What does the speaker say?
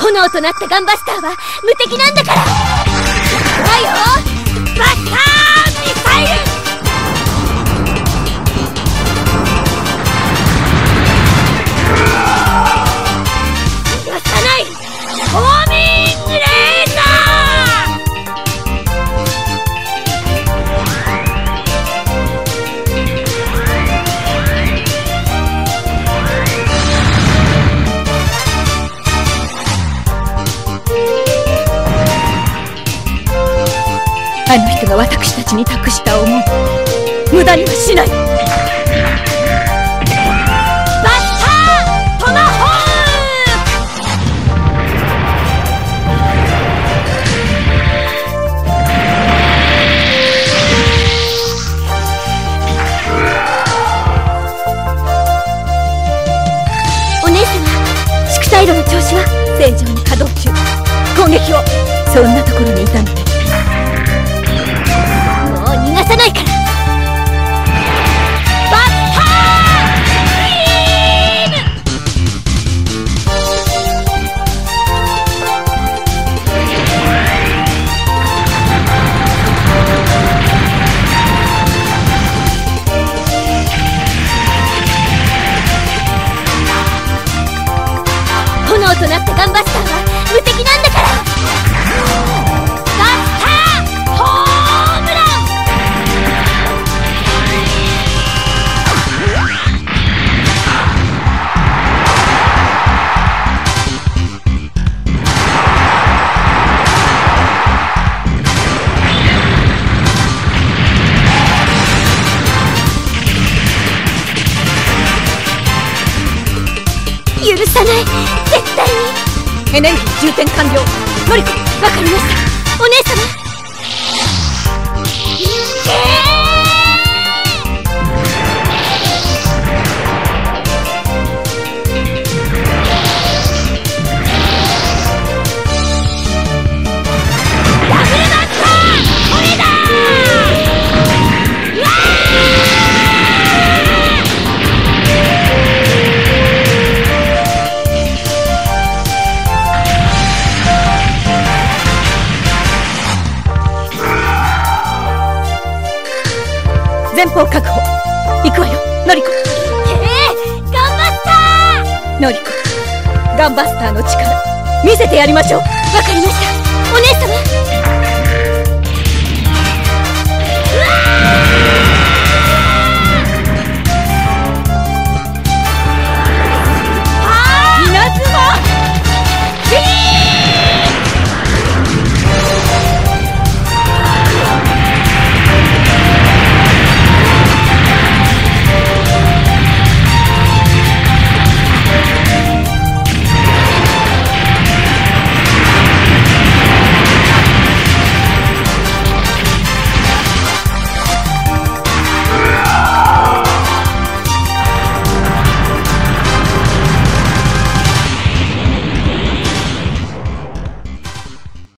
炎となったガンバスターは無敵なんだから。ないよ、バスターミサイル。逃がさない、ホーミングレーザあの人が私たちに託した思い、無駄にはしない。バスタートマホーク。お姉様、祝祭路の調子は正常に稼働中。攻撃を。そんなところにいたのね。逃がさないから。バッタービーム。炎となったガンバスターは無敵なんだから。許さない、絶対に。エネルギー充填完了。ノリコ、わかりました。お姉様。ダブルバッター、これだー。うわ前方確保。行くわよ、ノリコ。ガンバスター。ノリコ、ガンバスターの力見せてやりましょう。わかりました、お姉様。